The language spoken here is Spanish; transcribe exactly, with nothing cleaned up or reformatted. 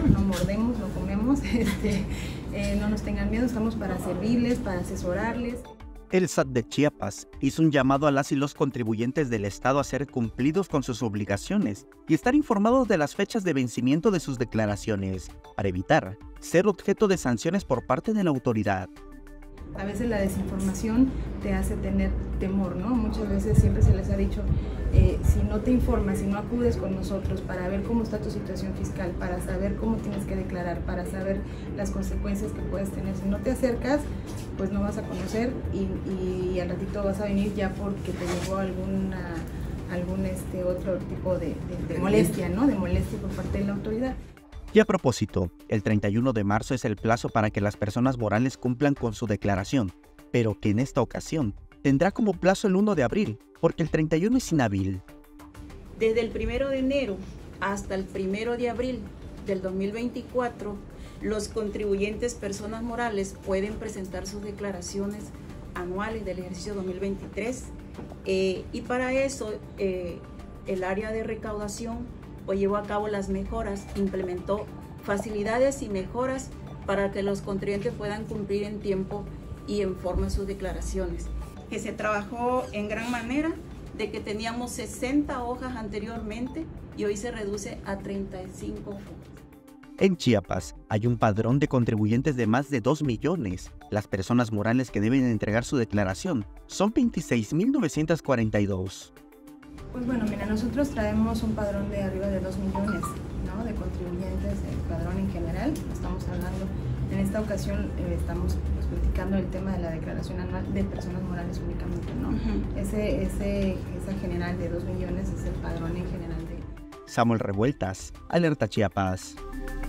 claro, no mordemos, no comemos, este, eh, no nos tengan miedo, estamos para servirles, para asesorarles. El S A T de Chiapas hizo un llamado a las y los contribuyentes del estado a ser cumplidos con sus obligaciones y estar informados de las fechas de vencimiento de sus declaraciones, para evitar ser objeto de sanciones por parte de la autoridad. A veces la desinformación te hace tener temor, ¿no? Muchas veces siempre se les ha dicho, eh, si no te informas, si no acudes con nosotros para ver cómo está tu situación fiscal, para saber cómo tienes que declarar, para saber las consecuencias que puedes tener, si no te acercas, pues no vas a conocer y, y al ratito vas a venir ya porque te llegó alguna, algún este, otro tipo de, de, de molestia, ¿no? De molestia por parte de la autoridad. Y a propósito, el treinta y uno de marzo es el plazo para que las personas morales cumplan con su declaración, pero que en esta ocasión tendrá como plazo el uno de abril, porque el treinta y uno es inhábil. Desde el primero de enero hasta el primero de abril del dos mil veinticuatro, los contribuyentes personas morales pueden presentar sus declaraciones anuales del ejercicio dos mil veintitrés eh, y para eso eh, el área de recaudación pues llevó a cabo las mejoras, implementó facilidades y mejoras para que los contribuyentes puedan cumplir en tiempo y en forma sus declaraciones. Que se trabajó en gran manera, de que teníamos sesenta hojas anteriormente y hoy se reduce a treinta y cinco hojas. En Chiapas hay un padrón de contribuyentes de más de dos millones. Las personas morales que deben entregar su declaración son veintiséis mil novecientos cuarenta y dos. Pues bueno, mira, nosotros traemos un padrón de arriba de dos millones, ¿no? De contribuyentes, el padrón en general, estamos hablando, en esta ocasión eh, estamos pues, platicando el tema de la declaración anual de personas morales únicamente, ¿no? Uh-huh. Ese, ese, esa general de dos millones es el padrón en general de... Samuel Revueltas, Alerta Chiapas.